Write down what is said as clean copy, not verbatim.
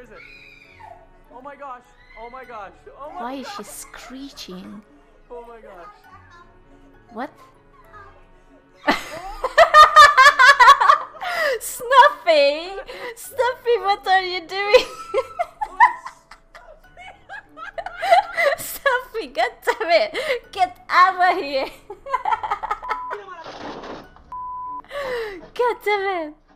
is it? Oh my gosh. Oh my gosh. Oh my Why is gosh. she screeching? Oh my gosh. What? Snuffy! Snuffy, what are you doing? Snuffy, God damn it! Get out of here! God damn it!